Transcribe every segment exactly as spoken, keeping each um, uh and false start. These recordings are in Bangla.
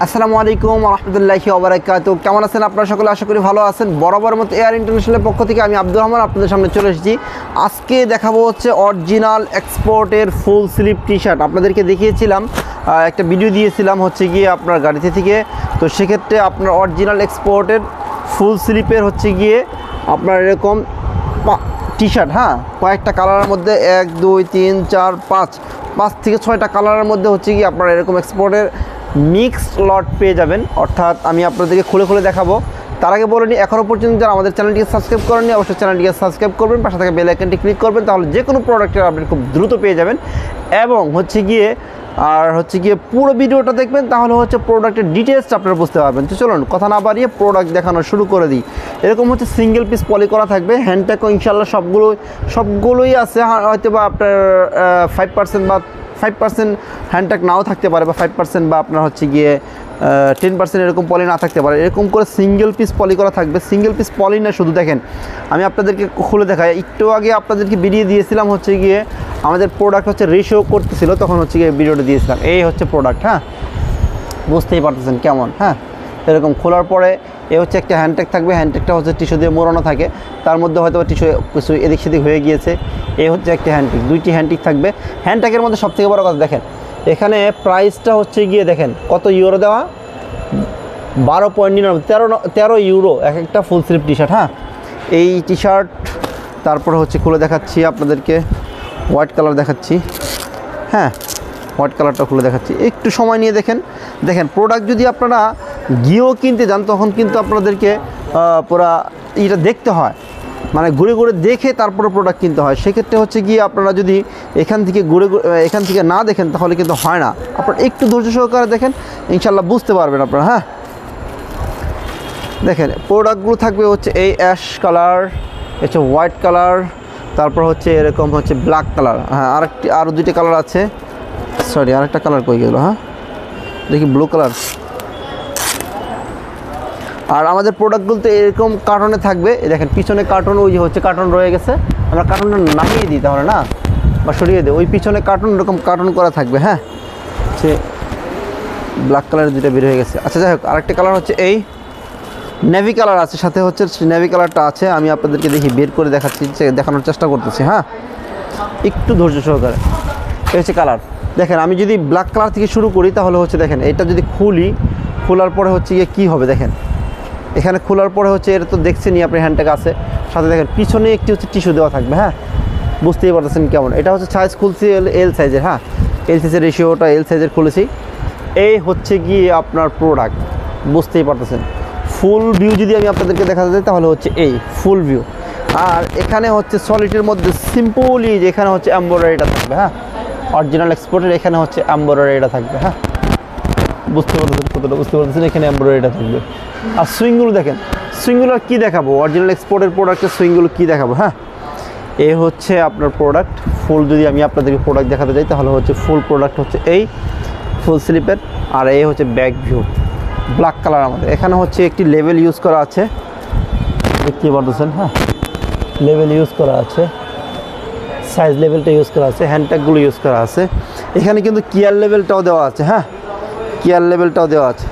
আসসালামু আলাইকুম রহমতুল্লাহি ওয়া বারাকাতুহু। কেমন আছেন আপনারা সকলে? আশা করি ভালো আছেন। বরাবর মতো এয়ার ইন্টারন্যাশনালের পক্ষ থেকে আমি আব্দুর রহমান আপনাদের সামনে চলে এসেছি। আজকে দেখাবো হচ্ছে অরিজিনাল এক্সপোর্টের ফুল স্লিভ টি শার্ট। আপনাদেরকে দেখিয়েছিলাম, একটা ভিডিও দিয়েছিলাম হচ্ছে গিয়ে আপনার গাড়িতে থেকে। তো সেক্ষেত্রে আপনার অরিজিনাল এক্সপোর্টের ফুল স্লিপের হচ্ছে গিয়ে আপনার এরকম টি শার্ট, হ্যাঁ, কয়েকটা কালারের মধ্যে এক দুই তিন চার পাঁচ পাঁচ থেকে ছয়টা কালারের মধ্যে হচ্ছে গিয়ে আপনার এরকম এক্সপোর্টের মিক্সড লট পেয়ে যাবেন। অর্থাৎ আমি আপনাদেরকে খুলে খুলে দেখাবো। তার আগে বলে নিই, এখনও পর্যন্ত যারা আমাদের চ্যানেলটিকে সাবস্ক্রাইব করেননি অবশ্যই চ্যানেলটিকে সাবস্ক্রাইব করবেন, পাশে থেকে বেল আইকনটি ক্লিক করবেন, তাহলে যে কোনো প্রোডাক্টের আপডেট খুব দ্রুত পেয়ে যাবেন। এবং হচ্ছে গিয়ে আর হচ্ছে গিয়ে পুরো ভিডিওটা দেখবেন, তাহলে হচ্ছে প্রোডাক্টের ডিটেলসটা আপনারা বুঝতে পারবেন। তো চলুন কথা না বাড়িয়ে প্রোডাক্ট দেখানো শুরু করে দিই। এরকম হচ্ছে সিঙ্গেল পিস পলি করা থাকবে। হ্যান্ডট্যাগও ইনশাল্লাহ সবগুলো সবগুলোই আছে, হয়তো বা আপনার ফাইভ পার্সেন্ট বা ফাইভ পার্সেন্ট হ্যান্ডট্যাগ নাও থাকতে পারে, বা ফাইভ পার্সেন্ট বা আপনার হচ্ছে গিয়ে টেন পার্সেন্ট এরকম পলি না থাকতে পারে। এরকম করে সিঙ্গেল পিস পলি করা থাকবে। সিঙ্গেল পিস পলি না, শুধু দেখেন আমি আপনাদেরকে খুলে দেখাই। একটু আগে আপনাদেরকে ভিডিও দিয়েছিলাম হচ্ছে গিয়ে আমাদের প্রোডাক্ট হচ্ছে রেশিও করতেছিল, তখন হচ্ছে গিয়ে ভিডিওটা দিয়েছিলাম। এই হচ্ছে প্রোডাক্ট, হ্যাঁ, বুঝতেই পারতেছেন কেমন। হ্যাঁ, এরকম খোলার পরে এ হচ্ছে একটা হ্যান্ডট্যাগ থাকবে। হ্যান্ডট্যাগটা হচ্ছে টিস্যু দিয়ে মোড়ানো থাকে, তার মধ্যে হয়তো টিস্যু কিছু এদিক সেদিক হয়ে গিয়েছে। এই হচ্ছে একটা হ্যান্ডট্যাগ, দুইটি হ্যান্ডট্যাগ থাকবে। হ্যান্ডট্যাগের মধ্যে সবথেকে বড় কথা দেখেন, এখানে প্রাইসটা হচ্ছে গিয়ে দেখেন কত ইউরো দেওয়া, বারো পয়েন্ট নিরানব্বই তেরো তেরো ইউরো এক একটা ফুল স্লিভ টি শার্ট। হ্যাঁ, এই টি শার্ট তারপরে হচ্ছে খুলে দেখাচ্ছি আপনাদেরকে, হোয়াইট কালার দেখাচ্ছি। হ্যাঁ, হোয়াইট কালারটা খুলে দেখাচ্ছি, একটু সময় নিয়ে দেখেন। দেখেন প্রোডাক্ট যদি আপনারা গিয়েও কিনতে যান, তখন কিন্তু আপনাদেরকে পুরা এটা দেখতে হয়, মানে ঘুরে ঘুরে দেখে তারপরে প্রোডাক্ট কিনতে হয়। সেক্ষেত্রে হচ্ছে গিয়ে আপনারা যদি এখান থেকে ঘুরে এখান থেকে না দেখেন তাহলে কিন্তু হয় না। আপনারা একটু ধৈর্য সহকারে দেখেন, ইনশাল্লাহ বুঝতে পারবেন আপনারা। হ্যাঁ, দেখেন প্রোডাক্টগুলো থাকবে হচ্ছে এই অ্যাশ কালার, হচ্ছে হোয়াইট কালার, তারপর হচ্ছে এরকম হচ্ছে ব্ল্যাক কালার। হ্যাঁ, আরেকটি আরও দুইটা কালার আছে, সরি আরেকটা কালার কই গেল। হ্যাঁ, দেখি ব্লু কালার। আর আমাদের প্রোডাক্টগুলো তো এরকম কার্টনে থাকবে। দেখেন পিছনে কার্টন, ওই যে হচ্ছে কার্টন রয়ে গেছে, আমরা কার্টনটা নামিয়ে দিই তাহলে না, বা সরিয়ে দিই। ওই পিছনে কার্টন এরকম কার্টন করা থাকবে। হ্যাঁ, সে ব্ল্যাক কালারের দুটো বের হয়ে গেছে। আচ্ছা যাই হোক, আরেকটা কালার হচ্ছে এই নেভি কালার আছে, সাথে হচ্ছে নেভি কালারটা আছে। আমি আপনাদেরকে দেখি বের করে দেখাচ্ছি, দেখানোর চেষ্টা করতেছি। হ্যাঁ, একটু ধৈর্য সহকারে। এই হচ্ছে কালার। দেখেন আমি যদি ব্ল্যাক কালার থেকে শুরু করি তাহলে হচ্ছে দেখেন এটা যদি খুলি, খোলার পরে হচ্ছে গিয়ে কী হবে দেখেন, এখানে খোলার পরে হচ্ছে এটা তো দেখছেনই আপনি হ্যান্ডট্যাগ আছে, সাথে দেখেন পিছনে একটি হচ্ছে টিস্যু দেওয়া থাকবে। হ্যাঁ, বুঝতেই পারতেছেন কেমন। এটা হচ্ছে সাইজ খুলছি এল এল সাইজের। হ্যাঁ, এল সাইজের রেশিওটা এল সাইজের খুলেছি। এই হচ্ছে গিয়ে আপনার প্রোডাক্ট, বুঝতেই পারতেছেন। ফুল ভিউ যদি আমি আপনাদেরকে দেখাতে চাই তাহলে হচ্ছে এই ফুল ভিউ। আর এখানে হচ্ছে সলিডের মধ্যে সিম্পলি যেখানে হচ্ছে এমব্রয়ডারিটা থাকবে। হ্যাঁ, অরিজিনাল এক্সপোর্টের এখানে হচ্ছে এমব্রয়ডারিটা থাকবে। হ্যাঁ, বুঝতে পারতেছেন কতটা, বুঝতে পারতেছেন এখানে এমব্রয়ডারিটা থাকবে। আর সুইংগুলো দেখেন, সুইংগুলো কী দেখাবো, অরিজিনাল এক্সপোর্টের প্রোডাক্টের সুইংগুলো কী দেখাবো। হ্যাঁ, এ হচ্ছে আপনার প্রোডাক্ট ফুল। যদি আমি আপনাদেরকে প্রোডাক্ট দেখাতে চাই তাহলে হচ্ছে ফুল প্রোডাক্ট হচ্ছে এই ফুল স্লিপের। আর এই হচ্ছে ব্যাক ভিউ, ব্ল্যাক কালার। আমাদের এখানে হচ্ছে একটি লেভেল ইউজ করা আছে, দেখতে পারতেছেন। হ্যাঁ, লেভেল ইউজ করা আছে, সাইজ লেভেলটা ইউজ করা আছে, হ্যান্ডট্যাগুলো ইউজ করা আছে। এখানে কিন্তু কেয়ার লেভেলটাও দেওয়া আছে। হ্যাঁ, কেয়ার লেভেলটাও দেওয়া আছে,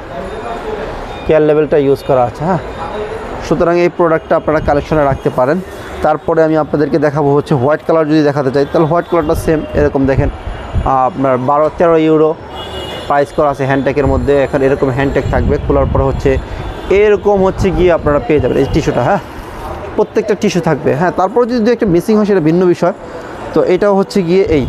কেয়ার লেভেলটা ইউজ করা আছে। হ্যাঁ, সুতরাং এই প্রোডাক্টটা আপনারা কালেকশনে রাখতে পারেন। তারপরে আমি আপনাদেরকে দেখাবো হচ্ছে হোয়াইট কালার। যদি দেখাতে চাই তাহলে হোয়াইট কালারটা সেম এরকম দেখেন, আপনার বারো তেরো ইউরো প্রাইস করা আছে হ্যান্ডট্যাগের মধ্যে। এখন এরকম হ্যান্ডট্যাগ থাকবে, খোলার পরে হচ্ছে এরকম হচ্ছে গিয়ে আপনারা পেয়ে যাবেন এই টিস্যুটা। হ্যাঁ, প্রত্যেকটা টিস্যু থাকবে। হ্যাঁ, তারপরে যদি একটা মিসিং হয় সেটা ভিন্ন বিষয়। তো এটাও হচ্ছে গিয়ে এই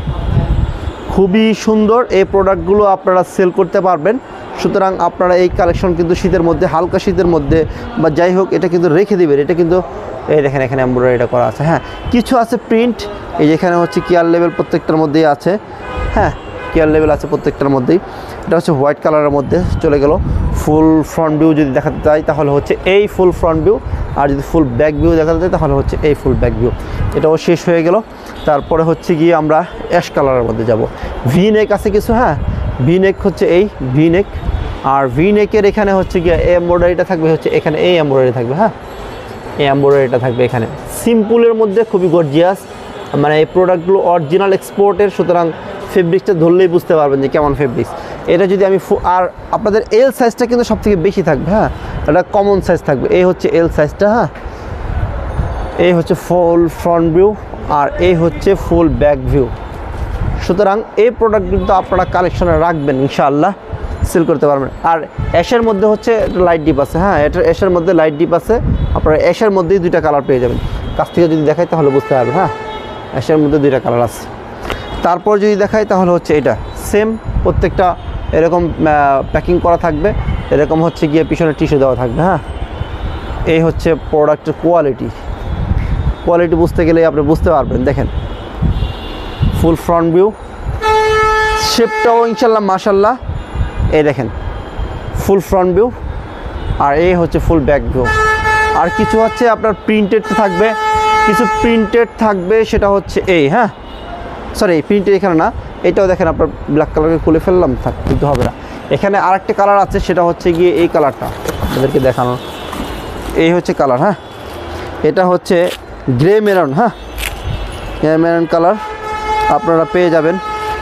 খুবই সুন্দর। এই প্রোডাক্টগুলো আপনারা সেল করতে পারবেন। সুতরাং আপনারা এই কালেকশন কিন্তু শীতের মধ্যে, হালকা শীতের মধ্যে বা যাই হোক, এটা কিন্তু রেখে দেবেন। এটা কিন্তু এই দেখেন এখানে এমব্রয়ডারিটা করা আছে। হ্যাঁ, কিছু আছে প্রিন্ট, এই যেখানে হচ্ছে কেয়ার লেভেল প্রত্যেকটার মধ্যেই আছে। হ্যাঁ, কেয়ার লেভেল আছে প্রত্যেকটার মধ্যেই। এটা হচ্ছে হোয়াইট কালারের মধ্যে চলে গেল। ফুল ফ্রন্ট ভিউ যদি দেখাতে চাই তাহলে হচ্ছে এই ফুল ফ্রন্ট ভিউ, আর যদি ফুল ব্যাক ভিউ দেখাতে চাই তাহলে হচ্ছে এই ফুল ব্যাক ভিউ। এটাও শেষ হয়ে গেল। তারপরে হচ্ছে গিয়ে আমরা অ্যাশ কালারের মধ্যে যাব। ভি নেক আছে কিছু। হ্যাঁ, ভি নেক হচ্ছে এই ভি নেক। আর ভি নেকের এখানে হচ্ছে গিয়ে এই এমব্রয়ডারিটা থাকবে, হচ্ছে এখানে এই এমব্রয়ডারি থাকবে। হ্যাঁ, এই এমব্রয়ডারিটা থাকবে এখানে। সিম্পলের মধ্যে খুবই গর্জিয়াস, মানে এই প্রোডাক্টগুলো অরিজিনাল এক্সপোর্টের। সুতরাং ফেব্রিক্সটা ধরলেই বুঝতে পারবেন যে কেমন ফেব্রিক্স। এটা যদি আমি আর আপনাদের এল সাইজটা কিন্তু সব থেকে বেশি থাকবে, হ্যাঁ এটা কমন সাইজ থাকবে। এই হচ্ছে এল সাইজটা, হ্যাঁ এই হচ্ছে ফুল ফ্রন্ট ভিউ আর এই হচ্ছে ফুল ব্যাক ভিউ। সুতরাং এই প্রোডাক্ট কিন্তু আপনারা কালেকশনে রাখবেন, ইনশাআল্লাহ সেল করতে পারবেন। আর অ্যাশের মধ্যে হচ্ছে লাইট ডিপ আছে, হ্যাঁ এটা অ্যাশের মধ্যে লাইট ডিপ আছে, আপনারা অ্যাশের মধ্যেই দুইটা কালার পেয়ে যাবেন। কাছ থেকে যদি দেখাই তাহলে বুঝতে পারবেন, হ্যাঁ অ্যাশের মধ্যে দুইটা কালার আছে। তারপর যদি দেখাই তাহলে হচ্ছে এটা সেম, প্রত্যেকটা এরকম প্যাকিং করা থাকবে, এরকম হচ্ছে গিয়ে পিছনে টিস্যু দেওয়া থাকবে। হ্যাঁ এই হচ্ছে প্রোডাক্টের কোয়ালিটি। কোয়ালিটি বুঝতে গেলে আপনি বুঝতে পারবেন, দেখেন ফুল ফ্রন্ট ভিউ, শেপটাও ইনশাল্লাহ মাশাল্লাহ। এই দেখেন ফুল ফ্রন্ট ভিউ আর এই হচ্ছে ফুল ব্যাক ভিউ। আর কিছু হচ্ছে আপনার প্রিন্টেড থাকবে, কিছু প্রিন্টেড থাকবে, সেটা হচ্ছে এই, হ্যাঁ সরি এই প্রিন্টেড এখানে না, এটাও দেখেন আপনার ব্ল্যাক কালারকে খুলে ফেললাম, থাক কিন্তু হবে না। এখানে আরেকটা কালার আছে, সেটা হচ্ছে গিয়ে এই কালারটা আপনাদেরকে দেখানো, এই হচ্ছে কালার, হ্যাঁ এটা হচ্ছে গ্রে মেরন, হ্যাঁ গ্রে মেরন কালার আপনারা পেয়ে যাবেন।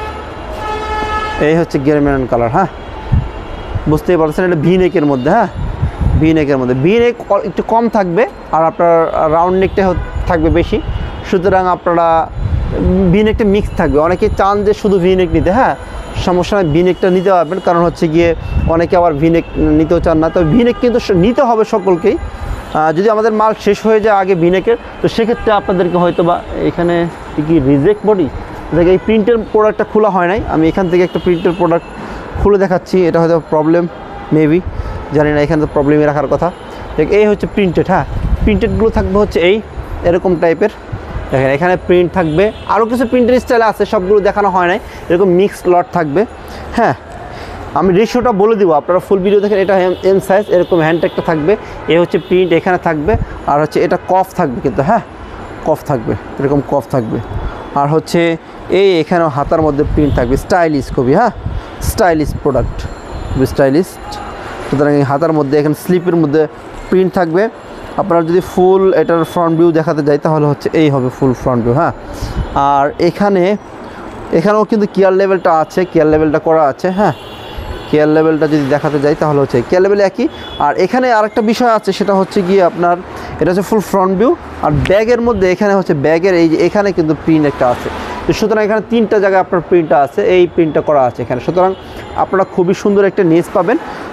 এই হচ্ছে গ্রে মেরন কালার, হ্যাঁ বুঝতেই পারছেন এটা ভি নেকের মধ্যে, হ্যাঁ ভি নেকের মধ্যে। ভি নেক একটু কম থাকবে আর আপনার রাউন্ড নেকটা থাকবে বেশি, সুতরাং আপনারা ভি নেকটা মিক্স থাকবে। অনেকে চান যে শুধু ভি নেক নিতে, হ্যাঁ সমস্যা নয় ভি নেকটা নিতে পারবেন, কারণ হচ্ছে গিয়ে অনেকে আবার ভি নেক নিতেও চান না। তবে ভি নেক কিন্তু নিতে হবে সকলকেই, যদি আমাদের মাল শেষ হয়ে যায় আগে ভি নেকের, তো সেক্ষেত্রে আপনাদেরকে হয়তো বা এখানে কি রিজেক্ট বডি দেখে এই প্রিন্টের প্রোডাক্টটা খোলা হয় নাই, আমি এখান থেকে একটা প্রিন্টের প্রোডাক্ট খুলে দেখাচ্ছি, এটা হয়তো প্রবলেম মেবি, জানি না, এখানে তো প্রবলেমই রাখার কথা। দেখ এই হচ্ছে প্রিন্টেড, হ্যাঁ প্রিন্টেডগুলো থাকবে হচ্ছে এই এরকম টাইপের, দেখেন এখানে প্রিন্ট থাকবে, আরও কিছু প্রিন্টের স্টাইল আছে, সবগুলো দেখানো হয় নাই, এরকম মিক্সড লট থাকবে। হ্যাঁ আমি রেশিওটা বলে দিব, আপনারা ফুল ভিডিও দেখেন। এটা এম সাইজ, এরকম হ্যান্ডটেকটা থাকবে, এ হচ্ছে প্রিন্ট এখানে থাকবে, আর হচ্ছে এটা কফ থাকবে কিন্তু, হ্যাঁ কফ থাকবে, এরকম কফ থাকবে। আর হচ্ছে এই এখানেও হাতার মধ্যে প্রিন্ট থাকবে, স্টাইলিশ খুবই, হ্যাঁ স্টাইলিশ প্রোডাক্ট, খুবই স্টাইলিশ। সুতরাং এই হাতার মধ্যে এখানে স্লিপের মধ্যে প্রিন্ট থাকবে। আপনারা যদি ফুল এটার ফ্রন্ট ভিউ দেখাতে যাই তাহলে হচ্ছে এই হবে ফুল ফ্রন্ট ভিউ, হ্যাঁ আর এখানে এখানেও কিন্তু কেয়ার লেভেলটা আছে, কেয়ার লেভেলটা করা আছে, হ্যাঁ কেয়ার লেভেলটা যদি দেখাতে যাই তাহলে হচ্ছে কেয়ার লেভেল একই। আর এখানে আরেকটা বিষয় আছে, সেটা হচ্ছে গিয়ে আপনার এটা হচ্ছে ফুল ফ্রন্ট ভিউ, আর ব্যাগের মধ্যে এখানে হচ্ছে ব্যাগের এই যে এখানে কিন্তু প্রিন্ট একটা আছে, তো সুতরাং এখানে তিনটা জায়গায় আপনার প্রিন্টটা আছে, এই প্রিন্টটা করা আছে এখানে। সুতরাং আপনারা খুবই সুন্দর একটা নেস পাবেন।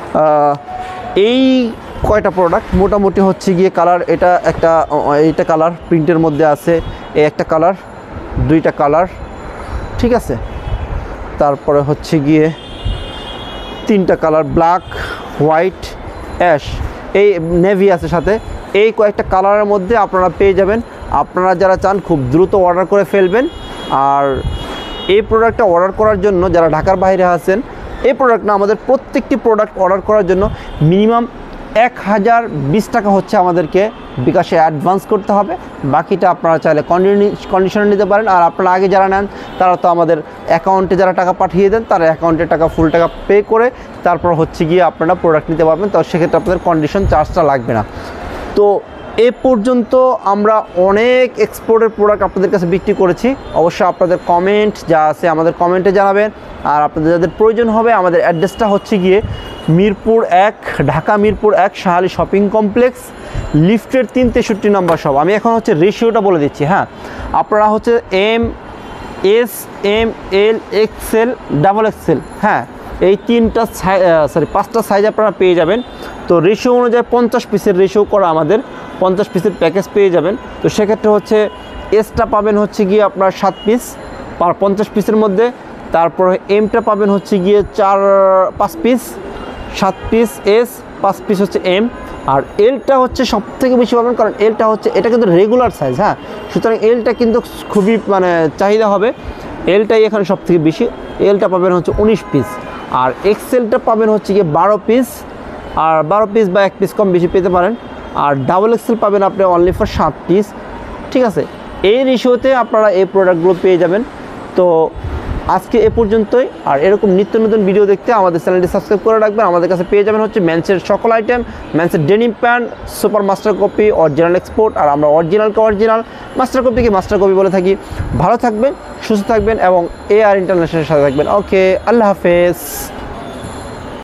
এই কয়টা প্রোডাক্ট মোটামুটি হচ্ছে গিয়ে কালার, এটা একটা এইটা কালার প্রিন্টের মধ্যে আছে, এই একটা কালার, দুইটা কালার, ঠিক আছে, তারপরে হচ্ছে গিয়ে তিনটা কালার, ব্ল্যাক হোয়াইট অ্যাশ, এই নেভি আছে সাথে, এই কয়েকটা কালারের মধ্যে আপনারা পেয়ে যাবেন। আপনারা যারা চান খুব দ্রুত অর্ডার করে ফেলবেন। আর এই প্রোডাক্টটা অর্ডার করার জন্য যারা ঢাকার বাইরে আছেন, এই প্রোডাক্ট না আমাদের প্রত্যেকটি প্রোডাক্ট অর্ডার করার জন্য মিনিমাম এক হাজার বিশ টাকা হচ্ছে আমাদেরকে বিকাশে অ্যাডভান্স করতে হবে, বাকিটা আপনারা চাইলে কন্ডিশনে নিতে পারেন। আর আপনারা আগে যারা নেন তারা তো আমাদের অ্যাকাউন্টে যারা টাকা পাঠিয়ে দেন, তারা অ্যাকাউন্টে টাকা ফুল টাকা পে করে তারপর হচ্ছে গিয়ে আপনারা প্রোডাক্ট নিতে পারবেন, তো সেক্ষেত্রে আপনাদের কন্ডিশন চার্জটা লাগবে না। তো এ পর্যন্ত আমরা অনেক এক্সপোর্টের প্রোডাক্ট আপনাদের কাছে বিক্রি করেছি। অবশ্যই আপনাদের কমেন্ট যা আছে আমাদের কমেন্টে জানাবেন। আর আপনাদের যাদের প্রয়োজন হবে, আমাদের অ্যাড্রেসটা হচ্ছে গিয়ে মিরপুর এক, ঢাকা মিরপুর এক, শাহালি শপিং কমপ্লেক্স, লিফটের তিন তেষট্টি নম্বর সব। আমি এখন হচ্ছে রেশিওটা বলে দিচ্ছি, হ্যাঁ আপনারা হচ্ছে M S M L XL double XL, হ্যাঁ এই তিনটা সরি পাঁচটা সাইজ আপনারা পেয়ে যাবেন। তো রেশিও অনুযায়ী পঞ্চাশ পিসের রেশিও করা, আমাদের পঞ্চাশ পিসের প্যাকেজ পেয়ে যাবেন। তো সেক্ষেত্রে হচ্ছে এসটা পাবেন হচ্ছে গিয়ে আপনার সাত পিস পার পঞ্চাশ পিসের মধ্যে, তারপর এমটা পাবেন হচ্ছে গিয়ে চার পাঁচ পিস, সাত পিস এস, পাঁচ পিস হচ্ছে এম। আর এলটা হচ্ছে সব থেকে বেশি পাবেন, কারণ এলটা হচ্ছে এটা কিন্তু রেগুলার সাইজ, হ্যাঁ সুতরাং এলটা কিন্তু খুবই মানে চাহিদা হবে, এলটাই এখানে সব থেকে বেশি। এলটা পাবেন হচ্ছে উনিশ পিস, আর এক্সেলটা পাবেন হচ্ছে গিয়ে বারো পিস, আর বারো পিস বা এক পিস কম বেশি পেতে পারেন। আর ডাবল এক্সেল পাবেন আপনি অনলি ফর সাত পিস, ঠিক আছে। এই রেশিওতে আপনারা এই প্রোডাক্টগুলো পেয়ে যাবেন। তো আজকে এ পর্যন্তই। আর এরকম নিত্য নতুন ভিডিও দেখতে আমাদের চ্যানেলটি সাবস্ক্রাইব করে রাখবেন। আমাদের কাছে পেয়ে যাবেন হচ্ছে মেন্সের সকল আইটেম, মেন্সের denim pant, super master copy, original export, আর আমরা অরিজিনালকে অরিজিনাল, মাস্টার কপিকে মাস্টার কপি বলে থাকি। ভালো থাকবেন, সুস্থ থাকবেন এবং এ আর ইন্টারন্যাশনালের সাথে থাকবেন। ওকে, আল্লাহ হাফেজ।